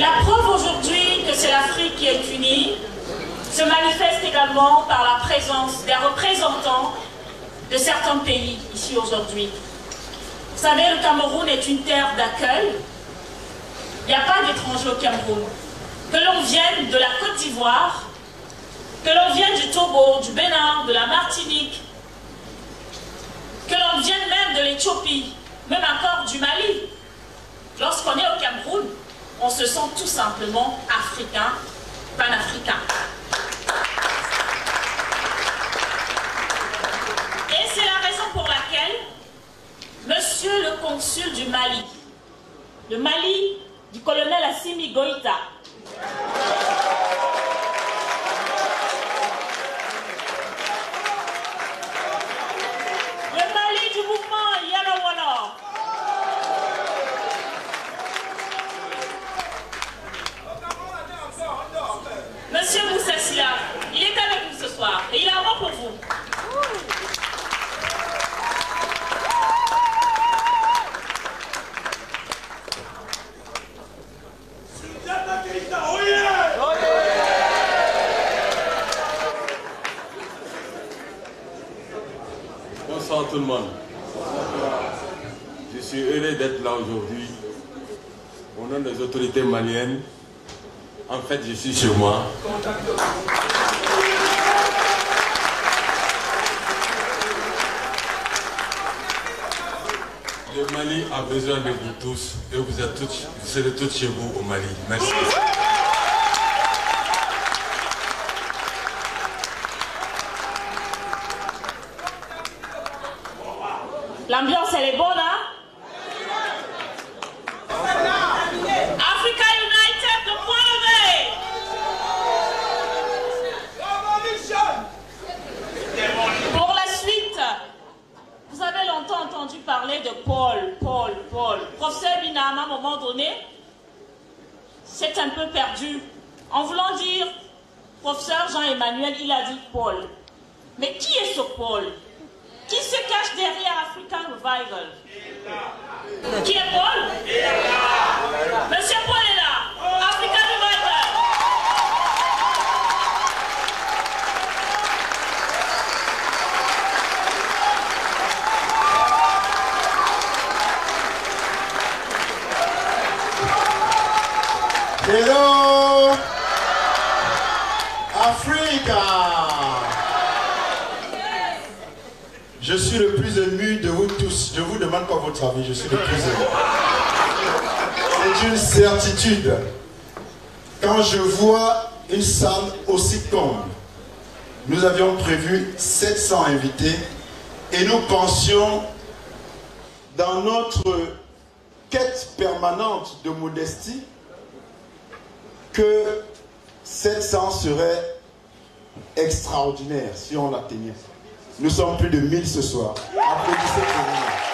La preuve aujourd'hui que c'est l'Afrique qui est unie se manifeste également par la présence des représentants de certains pays ici aujourd'hui. Vous savez, le Cameroun est une terre d'accueil. Il n'y a pas d'étrangers au Cameroun. Que l'on vienne de la Côte d'Ivoire, que l'on vienne du Togo, du Bénin, de la Martinique, que l'on vienne même de l'Éthiopie, même encore du Mali. Lorsqu'on est au Cameroun, on se sent tout simplement africain, panafricain. Et c'est la raison pour laquelle Monsieur le consul du Mali, le Mali du colonel Assimi Goïta, le Mali du mouvement Yalawala, Monsieur Moussa Silla, il est avec nous ce soir et il a un mot pour vous. Bonsoir tout le monde. Je suis heureux d'être là aujourd'hui au nom des autorités maliennes. En fait, je suis chez moi. Le Mali a besoin de vous tous et vous serez tous chez vous au Mali. Merci. L'ambiance, elle est bonne, hein? Africa United, le point levé! Pour la suite, vous avez longtemps entendu parler de Paul. Professeur Binam, à un moment donné, c'est un peu perdu. En voulant dire, professeur Jean-Emmanuel, il a dit Paul. Mais qui est ce Paul? Qui se cache derrière African Revival? Qui est Paul? Monsieur Paul est là. African Revival. Hello, Africa. Je suis le plus ému de vous tous. Je vous demande quoi votre avis. Je suis le plus ému. C'est une certitude. Quand je vois une salle aussi comble, nous avions prévu 700 invités et nous pensions dans notre quête permanente de modestie que 700 serait extraordinaire si on l'atteignait. Nous sommes plus de 1000 ce soir. Applaudissez pour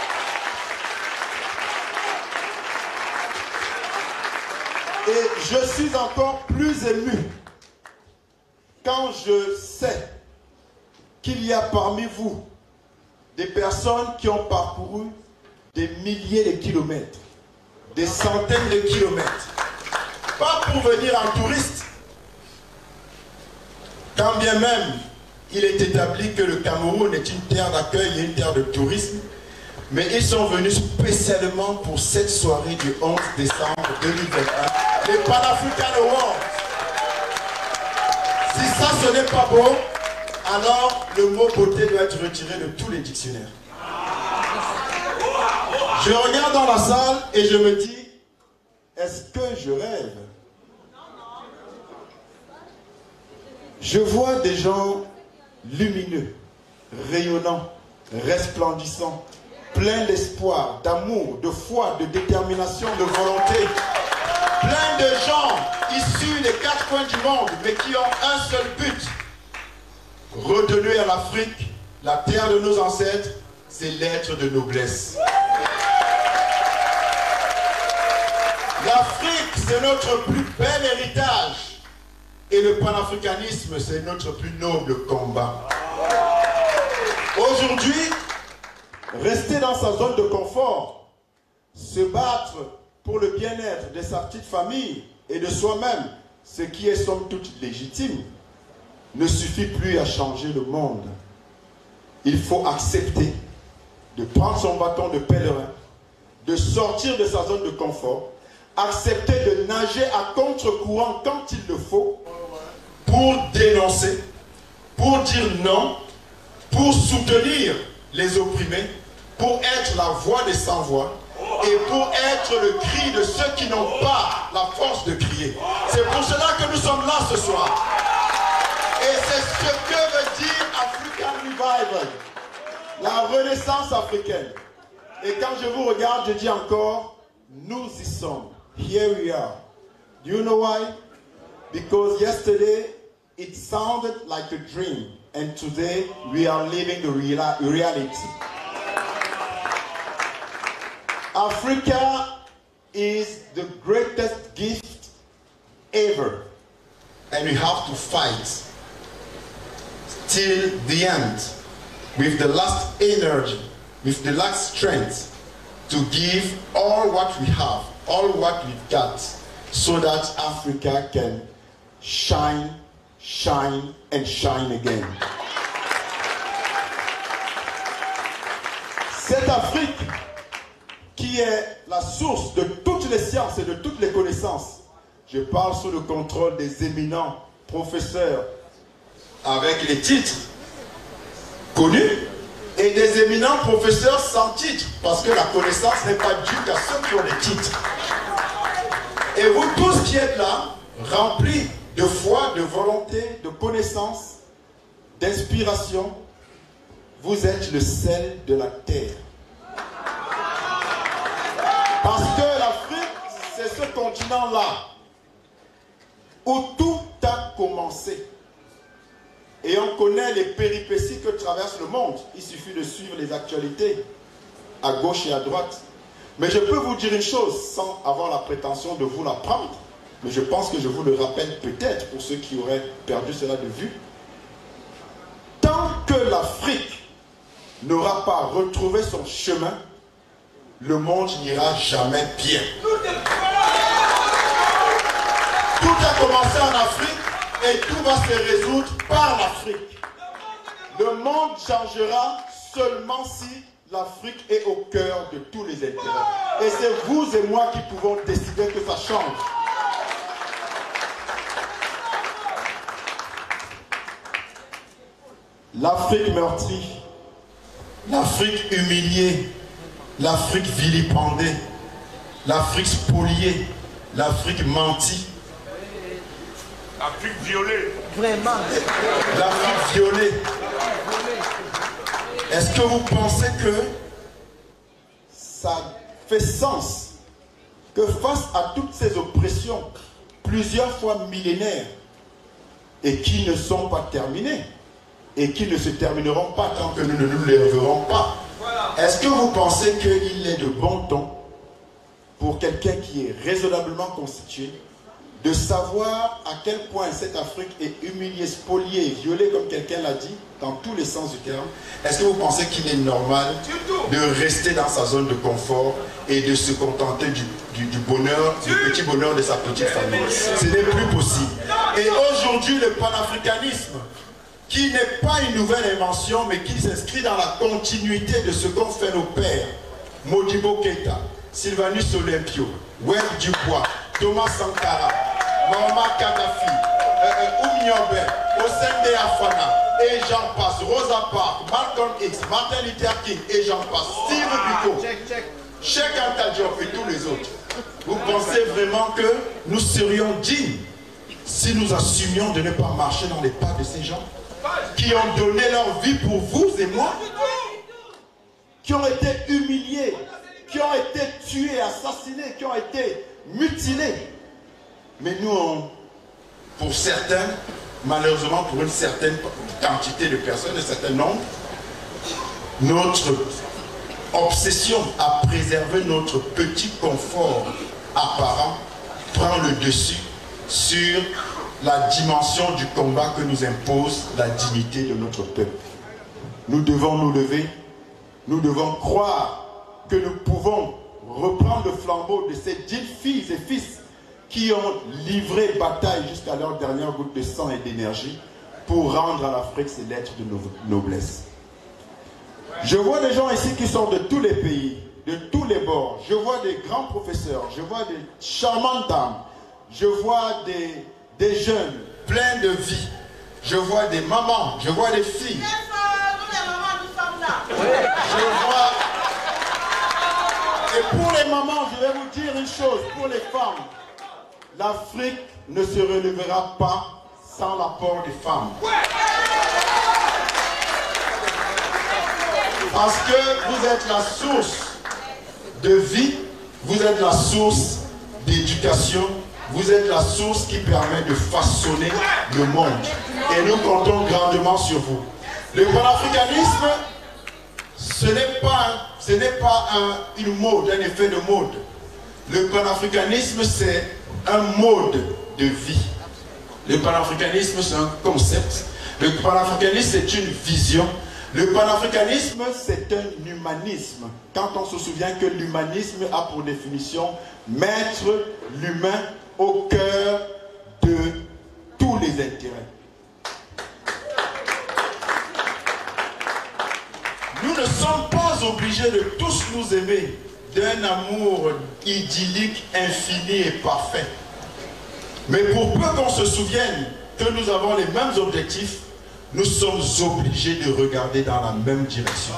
nous. Et je suis encore plus ému quand je sais qu'il y a parmi vous des personnes qui ont parcouru des milliers de kilomètres, des centaines de kilomètres, pas pour venir en touriste, quand bien même il est établi que le Cameroun est une terre d'accueil et une terre de tourisme, mais ils sont venus spécialement pour cette soirée du 11 décembre 2021, les Pan-African Awards. Si ça ce n'est pas beau, alors le mot beauté doit être retiré de tous les dictionnaires. Je regarde dans la salle et je me dis, est-ce que je rêve? Je vois des gens lumineux, rayonnants, resplendissants, pleins d'espoir, d'amour, de foi, de détermination, de volonté. Plein de gens issus des 4 coins du monde, mais qui ont un seul but. Redonner à l'Afrique, la terre de nos ancêtres, ses lettres de noblesse. L'Afrique, c'est notre plus bel héritage. Et le panafricanisme, c'est notre plus noble combat. Aujourd'hui, rester dans sa zone de confort, se battre pour le bien-être de sa petite famille et de soi-même, ce qui est somme toute légitime, ne suffit plus à changer le monde. Il faut accepter de prendre son bâton de pèlerin, de sortir de sa zone de confort, accepter de nager à contre-courant quand il le faut, pour dénoncer, pour dire non, pour soutenir les opprimés, pour être la voix des sans-voix et pour être le cri de ceux qui n'ont pas la force de crier. C'est pour cela que nous sommes là ce soir. Et c'est ce que veut dire African Revival, la renaissance africaine. Et quand je vous regarde, je dis encore, nous y sommes. Here we are. Do you know why? Because yesterday it sounded like a dream, and today we are living the reality. Africa is the greatest gift ever, and we have to fight till the end with the last energy, with the last strength to give all what we have, all what we've got, so that Africa can shine, shine, and shine again. Cette Afrique qui est la source de toutes les sciences et de toutes les connaissances, je parle sous le contrôle des éminents professeurs avec les titres connus et des éminents professeurs sans titre, parce que la connaissance n'est pas due qu'à ceux qui ont les titres. Et vous tous qui êtes là, remplis de foi, de volonté, de connaissance, d'inspiration, vous êtes le sel de la terre. Parce que l'Afrique, c'est ce continent-là où tout a commencé. Et on connaît les péripéties que traverse le monde. Il suffit de suivre les actualités à gauche et à droite. Mais je peux vous dire une chose sans avoir la prétention de vous l'apprendre. Mais je pense que je vous le rappelle peut-être pour ceux qui auraient perdu cela de vue. Tant que l'Afrique n'aura pas retrouvé son chemin, le monde n'ira jamais bien. Tout a commencé en Afrique et tout va se résoudre par l'Afrique. Le monde changera seulement si l'Afrique est au cœur de tous les intérêts. Et c'est vous et moi qui pouvons décider que ça change. L'Afrique meurtrie, l'Afrique humiliée, l'Afrique vilipendée, l'Afrique spoliée, l'Afrique mentie. L'Afrique violée. Vraiment. L'Afrique violée. Est-ce que vous pensez que ça fait sens que face à toutes ces oppressions, plusieurs fois millénaires, et qui ne sont pas terminées, et qui ne se termineront pas tant que nous ne nous lèverons pas, est-ce que vous pensez qu'il est de bon ton pour quelqu'un qui est raisonnablement constitué de savoir à quel point cette Afrique est humiliée, spoliée et violée, comme quelqu'un l'a dit, dans tous les sens du terme? Est-ce que vous pensez qu'il est normal de rester dans sa zone de confort et de se contenter du bonheur, du petit bonheur de sa petite famille? Ce n'est plus possible. Et aujourd'hui, le panafricanisme, qui n'est pas une nouvelle invention, mais qui s'inscrit dans la continuité de ce qu'ont fait nos pères, Modibo Keïta, Sylvanus Olympio, Webb Dubois, Thomas Sankara, Muammar Kadhafi, Oumniobé, Osende Afana, et j'en passe, Rosa Parks, Malcolm X, Martin Luther King, et j'en passe, Steve Biko, Cheikh Anta Diop et tous les autres. Vous pensez vraiment que nous serions dignes si nous assumions de ne pas marcher dans les pas de ces gens qui ont donné leur vie pour vous et moi, qui ont été humiliés, qui ont été tués, assassinés, qui ont été mutilés? Mais nous, pour certains, malheureusement pour une certaine quantité de personnes, un certain nombre, notre obsession à préserver notre petit confort apparent prend le dessus sur la dimension du combat que nous impose la dignité de notre peuple. Nous devons nous lever, nous devons croire que nous pouvons reprendre le flambeau de ces 10 filles et fils qui ont livré bataille jusqu'à leur dernière goutte de sang et d'énergie pour rendre à l'Afrique ses lettres de noblesse. Je vois des gens ici qui sont de tous les pays, de tous les bords. Je vois des grands professeurs, je vois des charmantes dames, je vois des jeunes pleins de vie, je vois des mamans, je vois des filles. Je vois... Et pour les mamans, je vais vous dire une chose, pour les femmes, l'Afrique ne se relèvera pas sans l'apport des femmes. Parce que vous êtes la source de vie, vous êtes la source d'éducation, vous êtes la source qui permet de façonner le monde. Et nous comptons grandement sur vous. Le panafricanisme, ce n'est pas une mode, un effet de mode. Le panafricanisme, c'est un mode de vie. Le panafricanisme, c'est un concept. Le panafricanisme, c'est une vision. Le panafricanisme, c'est un humanisme. Quand on se souvient que l'humanisme a pour définition mettre l'humain au cœur de tous les intérêts. Nous ne sommes pas obligés de tous nous aimer d'un amour idyllique, infini et parfait. Mais pour peu qu'on se souvienne que nous avons les mêmes objectifs, nous sommes obligés de regarder dans la même direction.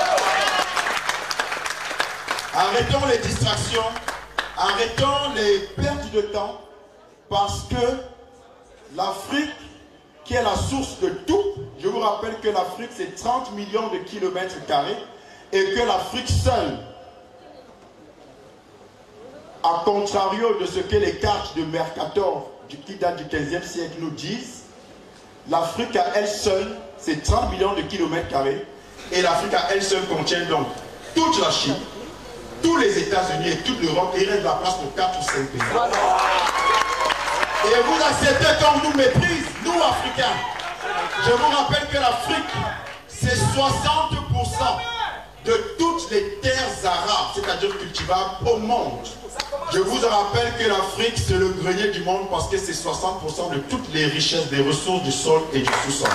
Arrêtons les distractions, arrêtons les pertes de temps, parce que l'Afrique, qui est la source de tout, je vous rappelle que l'Afrique c'est 30 millions de kilomètres carrés, et que l'Afrique seule, à contrario de ce que les cartes de Mercator qui datent du 15e siècle nous disent, l'Afrique à elle seule, c'est 30 millions de kilomètres carrés, et l'Afrique à elle seule contient donc toute la Chine, tous les États-Unis et toute l'Europe, et il reste de la place pour 4 ou 5 pays. Et vous acceptez qu'on nous méprise, nous Africains. Je vous rappelle que l'Afrique, c'est 60% de toutes les terres arabes, c'est-à-dire cultivables au monde. Je vous rappelle que l'Afrique, c'est le grenier du monde parce que c'est 60% de toutes les richesses, des ressources du sol et du sous-sol.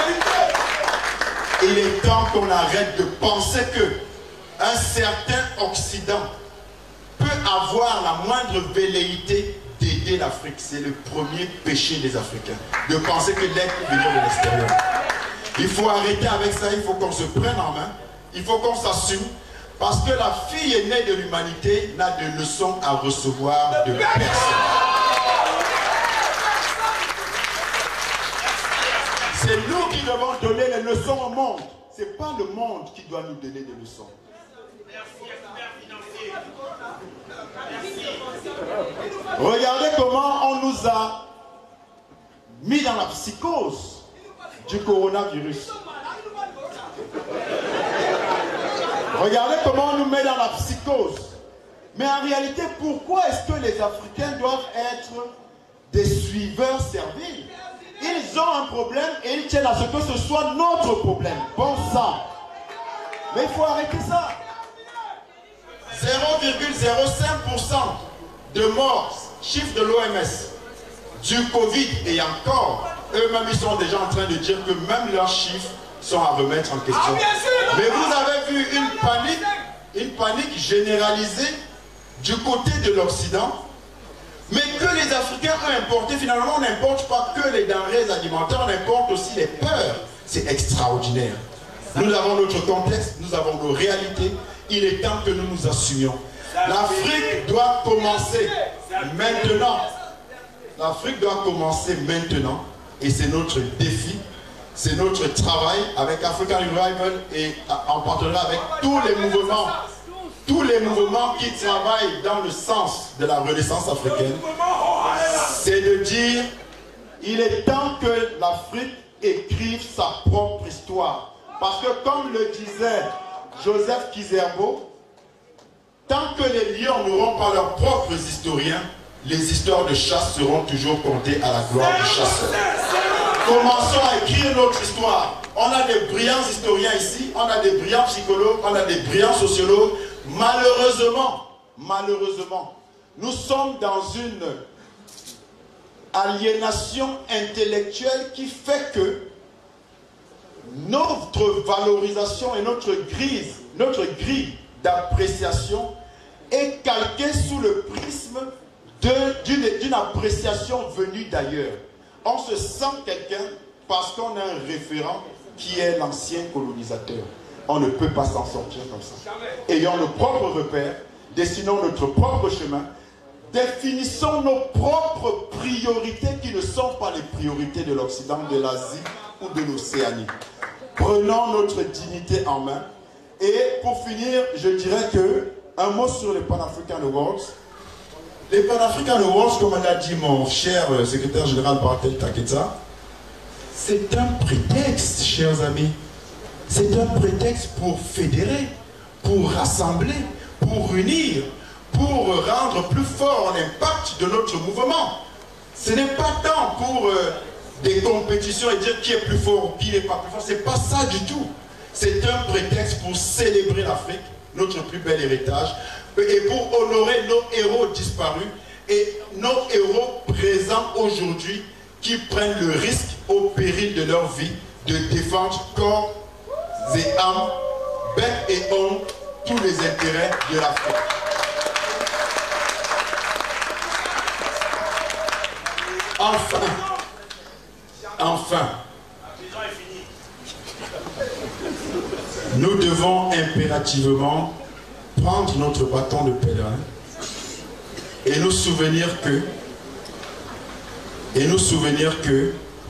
Il est temps qu'on arrête de penser que un certain Occident peut avoir la moindre velléité d'aider l'Afrique. C'est le premier péché des Africains, de penser que l'aide peut venir de l'extérieur. Il faut arrêter avec ça, il faut qu'on se prenne en main, il faut qu'on s'assume, parce que la fille aînée de l'humanité n'a de leçons à recevoir de personne. C'est nous qui devons donner les leçons au monde. Ce n'est pas le monde qui doit nous donner des leçons. Regardez comment on nous a mis dans la psychose du coronavirus. Regardez comment on nous met dans la psychose. Mais en réalité, pourquoi est-ce que les Africains doivent être des suiveurs serviles? Ils ont un problème et ils tiennent à ce que ce soit notre problème. Bon sang. Mais il faut arrêter ça. 0,05% de morts, chiffre de l'OMS, du Covid, et encore, eux-mêmes ils sont déjà en train de dire que même leurs chiffres sont à remettre en question. Mais vous avez vu une panique généralisée du côté de l'Occident, mais que les Africains ont importé. Finalement, on n'importe pas que les denrées alimentaires, on importe aussi les peurs. C'est extraordinaire. Nous avons notre contexte, nous avons nos réalités. Il est temps que nous nous assumions. L'Afrique doit commencer maintenant. L'Afrique doit commencer maintenant. Et c'est notre défi. C'est notre travail avec African Revival et en partenariat avec tous les mouvements qui travaillent dans le sens de la renaissance africaine. C'est de dire, il est temps que l'Afrique écrive sa propre histoire. Parce que comme le disait Joseph Kizerbo, tant que les lions n'auront pas leurs propres historiens, les histoires de chasse seront toujours comptées à la gloire du chasseur. Commençons à écrire notre histoire. On a des brillants historiens ici, on a des brillants psychologues, on a des brillants sociologues. Malheureusement, nous sommes dans une aliénation intellectuelle qui fait que notre valorisation et notre grille d'appréciation est calquée sous le prisme d'une appréciation venue d'ailleurs. On se sent quelqu'un parce qu'on a un référent qui est l'ancien colonisateur. On ne peut pas s'en sortir comme ça. Ayons nos propres repères, dessinons notre propre chemin, définissons nos propres priorités qui ne sont pas les priorités de l'Occident, de l'Asie ou de l'Océanie. Prenons notre dignité en main. Et pour finir, je dirais que un mot sur les Pan-African Awards. Les Pan-African Awards, comme l'a dit mon cher secrétaire général Bartel Taketa, c'est un prétexte, chers amis. C'est un prétexte pour fédérer, pour rassembler, pour unir, pour rendre plus fort l'impact de notre mouvement. Ce n'est pas tant pour des compétitions et dire qui est plus fort ou qui n'est pas plus fort. Ce n'est pas ça du tout. C'est un prétexte pour célébrer l'Afrique, notre plus bel héritage, et pour honorer nos héros disparus et nos héros présents aujourd'hui qui prennent le risque au péril de leur vie de défendre corps et âme, bec et ongles, tous les intérêts de l'Afrique. Enfin, nous devons impérativement prendre notre bâton de pèlerin et nous souvenir que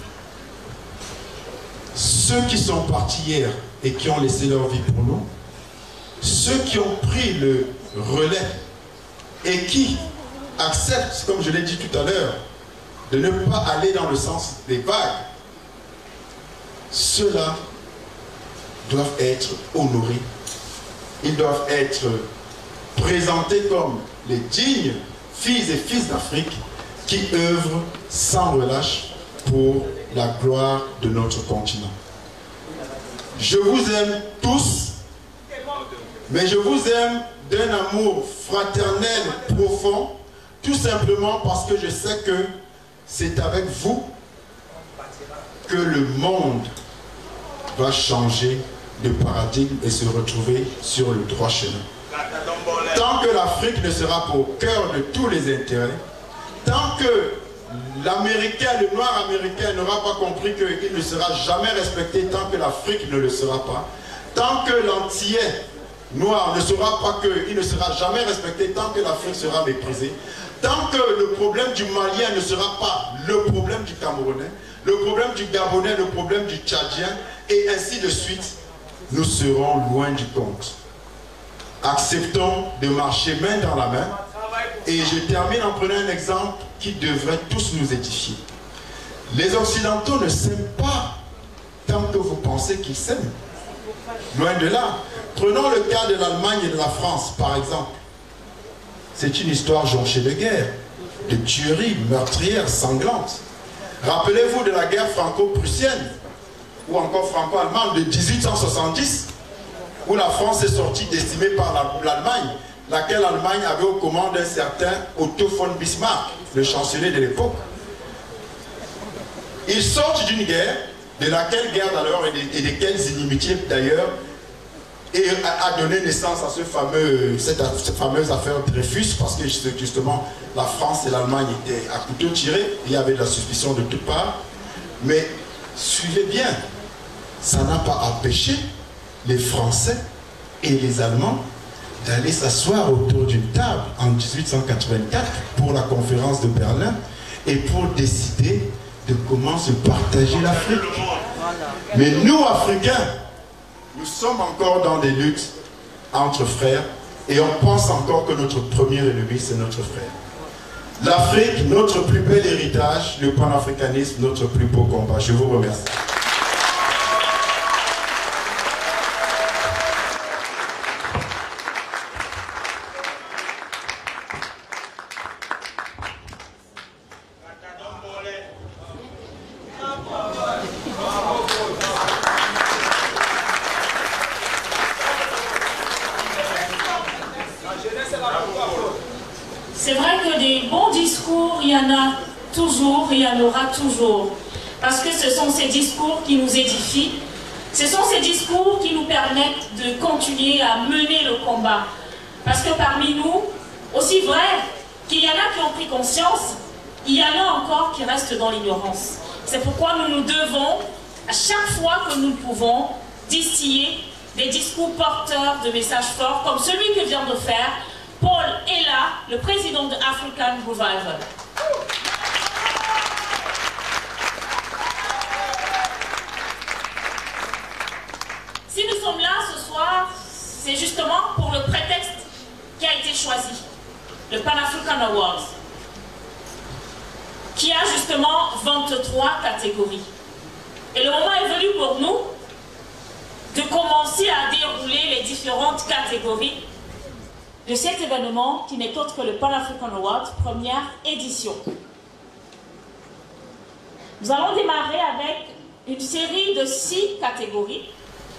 ceux qui sont partis hier et qui ont laissé leur vie pour nous, ceux qui ont pris le relais et qui acceptent, comme je l'ai dit tout à l'heure, de ne pas aller dans le sens des vagues, ceux-là doivent être honorés. Ils doivent être présentés comme les dignes filles et fils d'Afrique qui œuvrent sans relâche pour la gloire de notre continent. Je vous aime tous, mais je vous aime d'un amour fraternel profond, tout simplement parce que je sais que c'est avec vous que le monde va changer de paradigme et se retrouver sur le droit chemin. Tant que l'Afrique ne sera pas au cœur de tous les intérêts, tant que l'Américain, le noir américain n'aura pas compris qu'il ne sera jamais respecté, tant que l'Afrique ne le sera pas, tant que l'Antillais noir ne saura pas qu'il ne sera jamais respecté, tant que l'Afrique sera méprisée, tant que le problème du Malien ne sera pas le problème du Camerounais, le problème du Gabonais, le problème du Tchadien, et ainsi de suite, nous serons loin du compte. Acceptons de marcher main dans la main. Et je termine en prenant un exemple qui devrait tous nous édifier. Les Occidentaux ne s'aiment pas tant que vous pensez qu'ils s'aiment. Loin de là. Prenons le cas de l'Allemagne et de la France, par exemple. C'est une histoire jonchée de guerre, de tueries meurtrières, sanglantes. Rappelez-vous de la guerre franco-prussienne, ou encore franco-allemande de 1870, où la France est sortie décimée par l'Allemagne, laquelle Allemagne avait aux commandes un certain Otto von Bismarck, le chancelier de l'époque. Ils sortent d'une guerre, de laquelle guerre d'ailleurs et de quelles inimitiés d'ailleurs, et a donné naissance à cette fameuse affaire Dreyfus, parce que justement la France et l'Allemagne étaient à couteau tiré, il y avait de la suspicion de toutes parts. Mais suivez bien, ça n'a pas empêché les Français et les Allemands d'aller s'asseoir autour d'une table en 1884 pour la conférence de Berlin et pour décider de comment se partager l'Afrique. Mais nous, Africains, nous sommes encore dans des luttes entre frères et on pense encore que notre premier ennemi, c'est notre frère. L'Afrique, notre plus bel héritage, le panafricanisme, notre plus beau combat. Je vous remercie. C'est vrai que des bons discours, il y en a toujours, il y en aura toujours. Parce que ce sont ces discours qui nous édifient, ce sont ces discours qui nous permettent de continuer à mener le combat. Parce que parmi nous, aussi vrai qu'il y en a qui ont pris conscience, il y en a encore qui restent dans l'ignorance. C'est pourquoi nous nous devons, à chaque fois que nous le pouvons, distiller des discours porteurs de messages forts, comme celui que vient de faire Paul Ella, le président de African Revival. Si nous sommes là ce soir, c'est justement pour le prétexte qui a été choisi, le Pan-African Awards, qui a justement 23 catégories. Et le moment est venu pour nous de commencer à dérouler les différentes catégories de cet événement qui n'est autre que le Pan-African Awards, première édition. Nous allons démarrer avec une série de 6 catégories.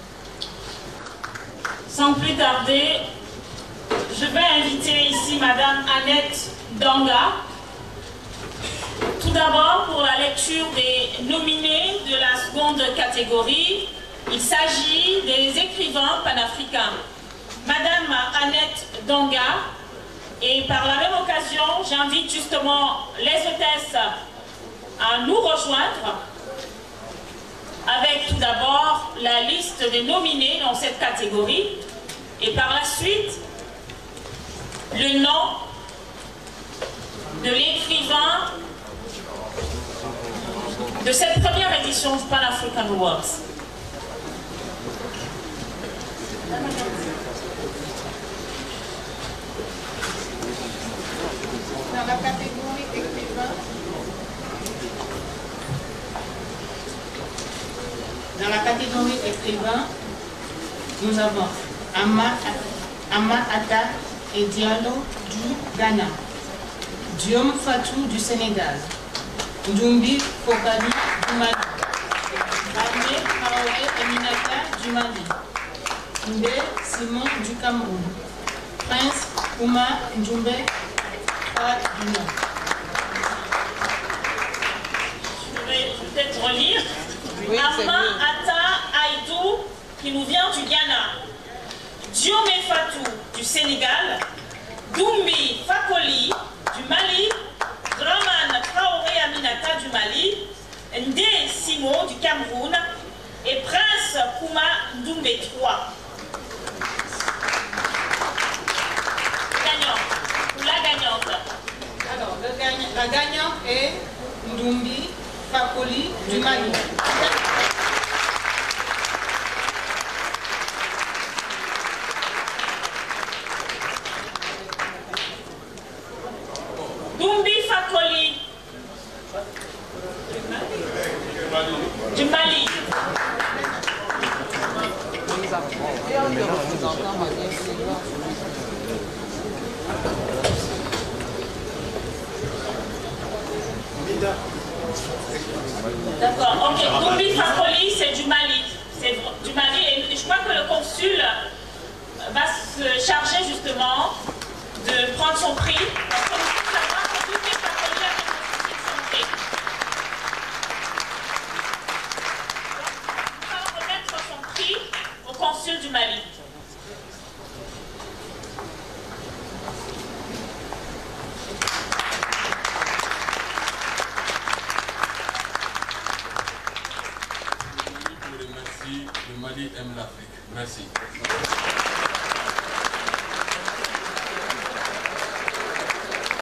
Sans plus tarder, je vais inviter ici Madame Annette Danga. Tout d'abord, pour la lecture des nominés de la seconde catégorie, il s'agit des écrivains panafricains. Madame Annette Danga, et par la même occasion, j'invite justement les hôtesses à nous rejoindre avec tout d'abord la liste des nominés dans cette catégorie et par la suite le nom de l'écrivain de cette première édition du Pan-African Awards. Dans la catégorie écrivain, nous avons Ama Ata et Diallo du Ghana, Diom Fatou du Sénégal, Ndumbi Kokali du Mali, Ramé Kaoré Aminata du Mali, Ndé Simon du Cameroun, Prince Ouma Ndjumbe du Nord. Je vais peut-être relire. Oui, Ama Ata Aïdou qui nous vient du Ghana, Diomé Fatou du Sénégal, Dumbi Fakoli du Mali, Draman Traoré Aminata du Mali, Ndé Simo du Cameroun et Prince Kouma Ndumbe III. Gagnant ou la gagnante. Alors, la gagnante est Ndumbi Fakoli du Mali. Dumbi Fakoli du Mali. D'accord, ok. Dumbi Fakoli, c'est du Mali. C'est du Mali et je crois que le consul va se charger justement de prendre son prix. Parce que nous devons savoir que Dumbi Fakoli a fait son prix. Donc, on va remettre son prix au consul du Mali. Le Mali aime l'Afrique. Merci.